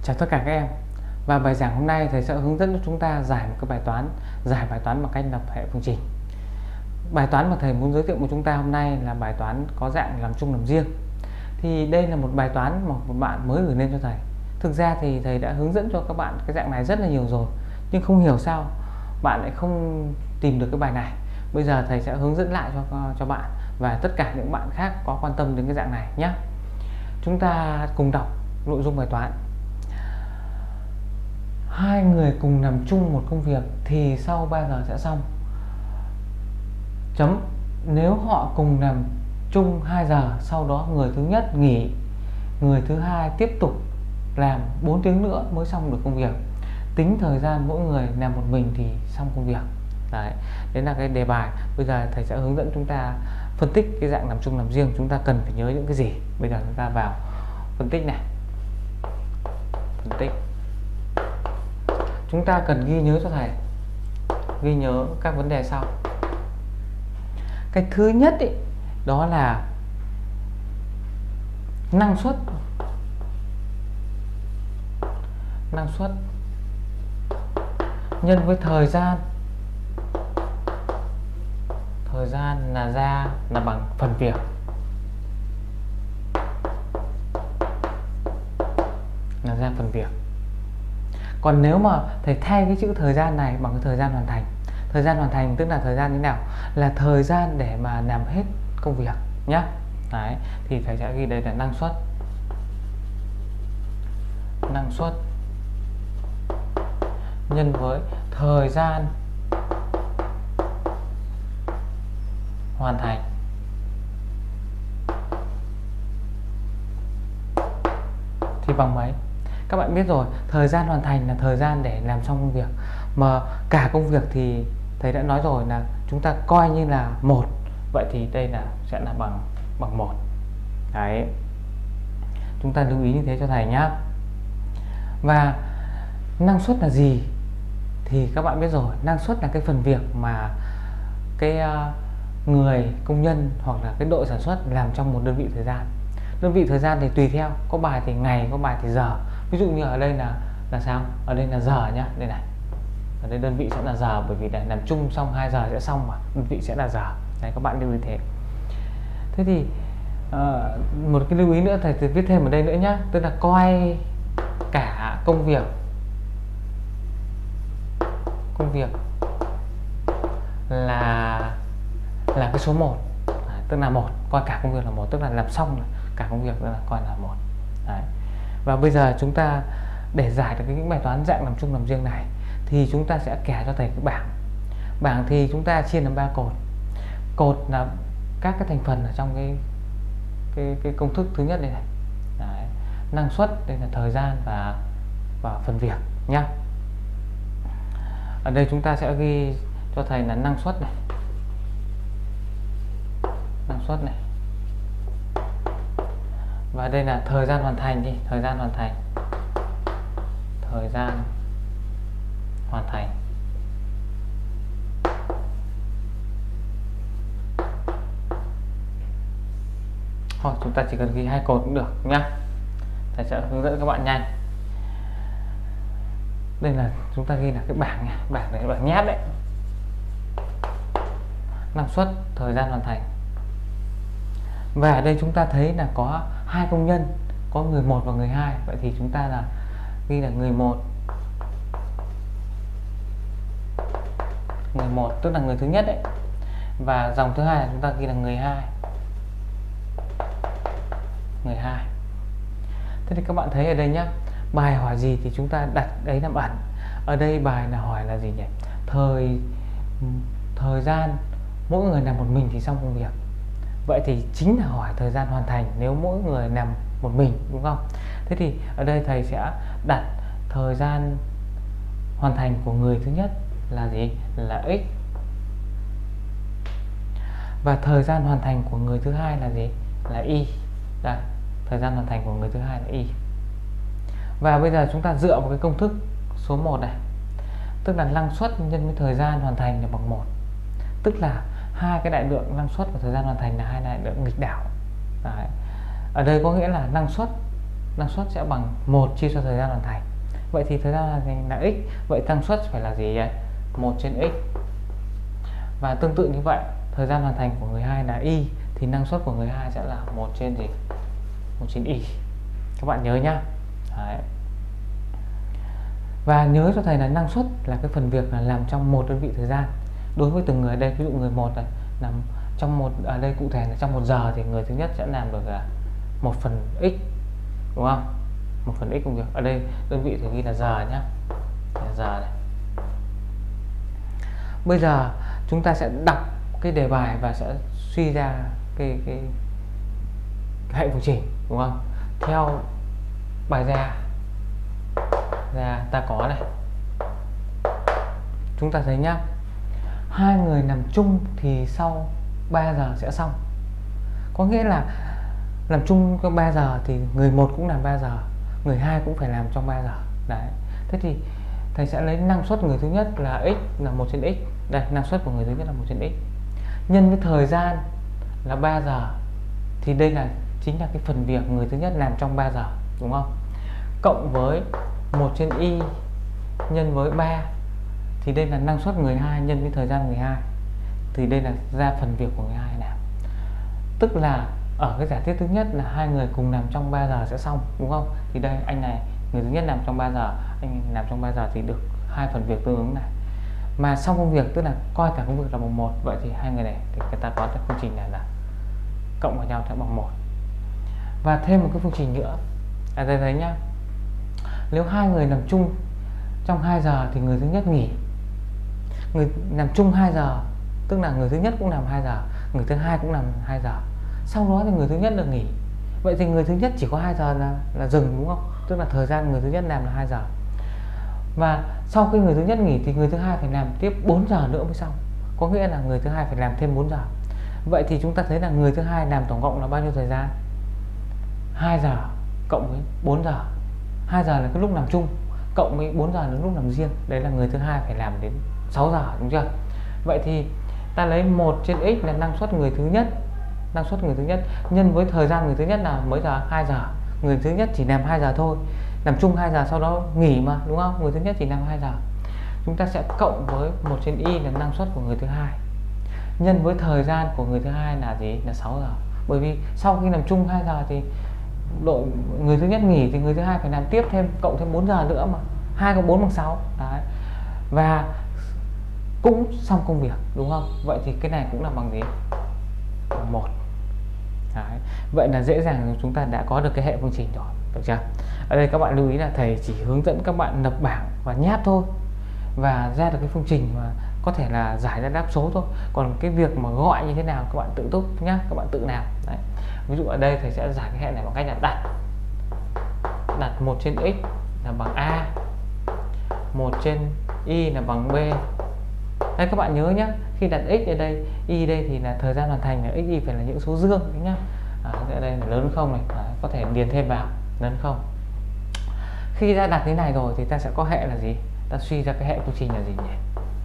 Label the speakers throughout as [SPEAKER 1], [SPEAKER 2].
[SPEAKER 1] Chào tất cả các em. Và bài giảng hôm nay thầy sẽ hướng dẫn cho chúng ta giải một cái bài toán, giải bài toán bằng cách lập hệ phương trình. Bài toán mà thầy muốn giới thiệu với chúng ta hôm nay là bài toán có dạng làm chung làm riêng. Thì đây là một bài toán mà một bạn mới gửi lên cho thầy. Thực ra thì thầy đã hướng dẫn cho các bạn cái dạng này rất là nhiều rồi, nhưng không hiểu sao bạn lại không tìm được cái bài này. Bây giờ thầy sẽ hướng dẫn lại cho bạn và tất cả những bạn khác có quan tâm đến cái dạng này nhé. Chúng ta cùng đọc nội dung bài toán. Hai người cùng làm chung một công việc thì sau 3 giờ sẽ xong. Chấm. Nếu họ cùng làm chung 2 giờ, sau đó người thứ nhất nghỉ, người thứ hai tiếp tục làm 4 tiếng nữa mới xong được công việc. Tính thời gian mỗi người làm một mình thì xong công việc. Đấy là cái đề bài. Bây giờ thầy sẽ hướng dẫn chúng ta phân tích cái dạng làm chung làm riêng. Chúng ta cần phải nhớ những cái gì? Bây giờ chúng ta vào phân tích này. Phân tích. Chúng ta cần ghi nhớ cho thầy, ghi nhớ các vấn đề sau. Cái thứ nhất ý, đó là năng suất. Năng suất nhân với thời gian. Thời gian là ra là bằng phần việc. Là ra phần việc. Còn nếu mà thầy thay cái chữ thời gian này bằng cái thời gian hoàn thành. Thời gian hoàn thành tức là thời gian như nào? Là thời gian để mà làm hết công việc nhá. Đấy, thì thầy sẽ ghi đây là năng suất. Năng suất nhân với thời gian hoàn thành. Thì bằng mấy? Các bạn biết rồi, thời gian hoàn thành là thời gian để làm xong công việc. Mà cả công việc thì thầy đã nói rồi là chúng ta coi như là một. Vậy thì đây là sẽ là bằng 1. Đấy. Chúng ta lưu ý như thế cho thầy nhá. Và năng suất là gì? Thì các bạn biết rồi, năng suất là cái phần việc mà cái người công nhân hoặc là cái đội sản xuất làm trong một đơn vị thời gian. Đơn vị thời gian thì tùy theo, có bài thì ngày, có bài thì giờ. Ví dụ như ở đây là sao? Ở đây là giờ nhá, đây này. Ở đây đơn vị sẽ là giờ, bởi vì để làm chung xong 2 giờ sẽ xong mà, đơn vị sẽ là giờ. Đấy, các bạn lưu ý thế. Thế thì một cái lưu ý nữa thầy viết thêm ở đây nữa nhá, tức là coi cả công việc là cái số 1. Tức là 1, coi cả công việc là 1, tức là làm xong rồi, cả công việc là coi là 1. Đấy. Và bây giờ chúng ta để giải được những bài toán dạng làm chung làm riêng này thì chúng ta sẽ kẻ cho thầy cái bảng. Bảng thì chúng ta chia làm 3 cột. Cột là các cái thành phần ở trong cái công thức thứ nhất đây này. Đấy. Năng suất đây là thời gian và phần việc nhá. Ở đây chúng ta sẽ ghi cho thầy là năng suất này. Năng suất này. Và đây là thời gian hoàn thành đi, thời gian hoàn thành. Thời gian hoàn thành. Thôi chúng ta chỉ cần ghi 2 cột cũng được nhá. Thầy sẽ hướng dẫn các bạn nhanh. Đây là chúng ta ghi là cái bảng nha, bảng này bảng nháp đấy. Năng suất, thời gian hoàn thành. Và ở đây chúng ta thấy là có 2 công nhân, có người 1 và người 2. Vậy thì chúng ta là ghi là người 1. Người 1 tức là người thứ nhất đấy. Và dòng thứ hai là chúng ta ghi là người 2. Người 2. Thế thì các bạn thấy ở đây nhá, bài hỏi gì thì chúng ta đặt đấy làm ẩn. Ở đây bài là hỏi là gì nhỉ? Thời gian mỗi người làm một mình thì xong công việc. Vậy thì chính là hỏi thời gian hoàn thành nếu mỗi người làm một mình, đúng không? Thế thì ở đây thầy sẽ đặt thời gian hoàn thành của người thứ nhất là gì? Là x. Và thời gian hoàn thành của người thứ hai là gì? Là y. Đây, thời gian hoàn thành của người thứ hai là y. Và bây giờ chúng ta dựa vào cái công thức số 1 này, tức là năng suất nhân với thời gian hoàn thành là bằng 1. Tức là hai cái đại lượng năng suất và thời gian hoàn thành là hai đại lượng nghịch đảo. Đấy. Ở đây có nghĩa là năng suất năng suất sẽ bằng 1 chia cho thời gian hoàn thành. Vậy thì thời gian hoàn thành là x, vậy năng suất phải là gì vậy? 1 trên x. Và tương tự như vậy, thời gian hoàn thành của người 2 là y, thì năng suất của người 2 sẽ là 1 trên gì? 1 trên y. Các bạn nhớ nhá. Đấy. Và nhớ cho thầy là năng suất là cái phần việc là làm trong một đơn vị thời gian. Đối với từng người ở đây, ví dụ người 1 này làm trong một, ở đây cụ thể là trong 1 giờ thì người thứ nhất sẽ làm được là 1 phần x, đúng không? 1 phần x công việc. Ở đây đơn vị thì ghi là giờ nhá. Giờ này. Bây giờ chúng ta sẽ đọc cái đề bài và sẽ suy ra cái hệ phương trình, đúng không? Theo bài ra ta có này, chúng ta thấy nhá, 2 người làm chung thì sau 3 giờ sẽ xong. Có nghĩa là làm chung trong 3 giờ thì người 1 cũng làm 3 giờ, người 2 cũng phải làm trong 3 giờ. Đấy. Thế thì thầy sẽ lấy năng suất người thứ nhất là x là 1 trên x. Đây, năng suất của người thứ nhất là 1 trên x. Nhân với thời gian là 3 giờ. Thì đây là chính là cái phần việc người thứ nhất làm trong 3 giờ, đúng không? Cộng với 1 trên y nhân với 3. Thì đây là năng suất người 2 nhân với thời gian người 2. Thì đây là ra phần việc của người 2 làm. Tức là ở cái giả thiết thứ nhất là 2 người cùng làm trong 3 giờ sẽ xong, đúng không? Thì đây anh này, người thứ nhất làm trong 3 giờ, anh làm trong 3 giờ thì được 2 phần việc tương ứng này. Mà xong công việc tức là coi cả công việc là bằng 1. Vậy thì 2 người này thì người ta có cái phương trình này là cộng vào nhau sẽ bằng 1. Và thêm một cái phương trình nữa. Đây thấy nhá. Nếu 2 người làm chung trong 2 giờ thì người thứ nhất nghỉ. Người làm chung 2 giờ tức là người thứ nhất cũng làm 2 giờ, người thứ hai cũng làm 2 giờ. Sau đó thì người thứ nhất được nghỉ. Vậy thì người thứ nhất chỉ có 2 giờ là dừng, đúng không? Tức là thời gian người thứ nhất làm là 2 giờ. Và sau khi người thứ nhất nghỉ thì người thứ hai phải làm tiếp 4 giờ nữa mới xong. Có nghĩa là người thứ hai phải làm thêm 4 giờ. Vậy thì chúng ta thấy là người thứ hai làm tổng cộng là bao nhiêu thời gian? 2 giờ cộng với 4 giờ. 2 giờ là cái lúc làm chung, cộng với 4 giờ là lúc làm riêng. Đấy là người thứ hai phải làm đến 6 giờ, đúng chưa? Vậy thì ta lấy 1 trên x là năng suất người thứ nhất. Năng suất người thứ nhất nhân với thời gian người thứ nhất là mấy giờ? 2 giờ. Người thứ nhất chỉ làm 2 giờ thôi, làm chung 2 giờ sau đó nghỉ mà, đúng không? Người thứ nhất chỉ làm 2 giờ. Chúng ta sẽ cộng với 1 trên y là năng suất của người thứ hai nhân với thời gian của người thứ hai là gì? Là 6 giờ. Bởi vì sau khi làm chung 2 giờ thì đội người thứ nhất nghỉ thì người thứ hai phải làm tiếp thêm, cộng thêm 4 giờ nữa mà. 2 cộng 4 bằng 6. Đấy. Và cũng xong công việc, đúng không? Vậy thì cái này cũng là bằng gì? Bằng 1. Đấy. Vậy là dễ dàng chúng ta đã có được cái hệ phương trình rồi, được chưa? Ở đây các bạn lưu ý là thầy chỉ hướng dẫn các bạn lập bảng và nháp thôi, và ra được cái phương trình mà có thể là giải ra đáp số thôi. Còn cái việc mà gọi như thế nào các bạn tự túc nhá, các bạn tự làm. Đấy. Ví dụ ở đây thầy sẽ giải cái hệ này bằng cách là đặt 1 trên x là bằng a, 1 trên y là bằng b. Đây các bạn nhớ nhé, khi đặt x ở đây, y đây thì là thời gian hoàn thành, là x y phải là những số dương đấy nhá. Ở đây là lớn không này, có thể điền thêm vào lớn không. Khi đã đặt thế này rồi thì ta sẽ có hệ là gì? Ta suy ra cái hệ phương trình là gì nhỉ?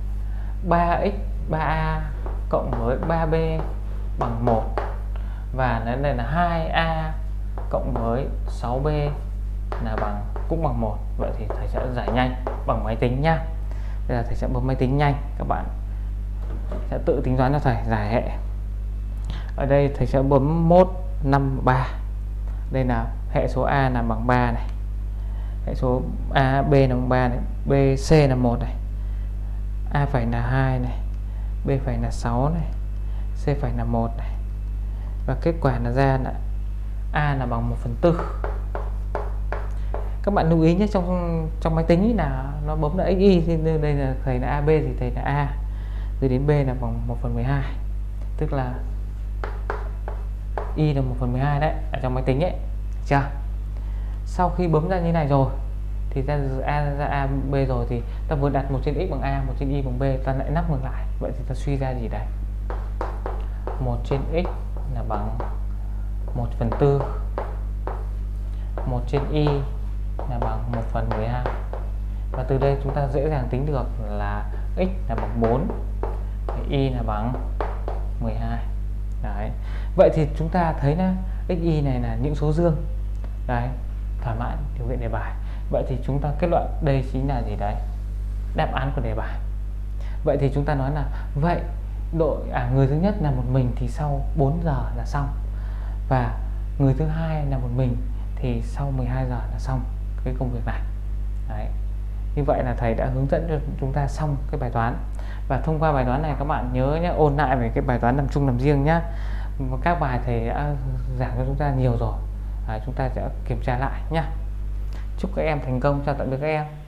[SPEAKER 1] 3x 3a cộng với 3b bằng 1, và đây là 2a cộng với 6b là cũng bằng 1. Vậy thì thầy sẽ giải nhanh bằng máy tính nhá. Bây giờ thầy sẽ bấm máy tính nhanh, các bạn sẽ tự tính toán cho thầy giải hệ. Ở đây thầy sẽ bấm 153. Đây là hệ số a là bằng 3 này, hệ số a b là bằng 3 này, b c là 1 này, a phẩy là 2 này, b phẩy là 6 này, c phẩy là 1 này. Và kết quả là ra là a là bằng 1/4. Các bạn lưu ý nhé, trong máy tính là nó bấm là xy, thì đây là thầy là ab thì thầy là a, rồi đến b là bằng 1/12, tức là y là 1/12 đấy, ở trong máy tính ấy, chưa? Sau khi bấm ra như này rồi thì ra a b rồi thì ta vừa đặt 1 trên x bằng a, 1 trên y bằng b, ta lại nắp ngược lại. Vậy thì ta suy ra gì đây? 1 trên x là bằng 1/4, 1 trên y là bằng 1/12. Và từ đây chúng ta dễ dàng tính được là x là bằng 4, y là bằng 12. Đấy. Vậy thì chúng ta thấy là x y này là những số dương. Đấy. thỏa mãn điều kiện đề bài. Vậy thì chúng ta kết luận đây chính là gì đấy? Đáp án của đề bài. Vậy thì chúng ta nói là vậy người thứ nhất là một mình thì sau 4 giờ là xong, và người thứ hai là một mình thì sau 12 giờ là xong cái công việc này. Đấy. Như vậy là thầy đã hướng dẫn cho chúng ta xong cái bài toán. Và thông qua bài toán này các bạn nhớ nhé, ôn lại về cái bài toán làm chung làm riêng nhá. Các bài thầy đã giảng cho chúng ta nhiều rồi. Chúng ta sẽ kiểm tra lại nhá. Chúc các em thành công, chào tạm biệt các em.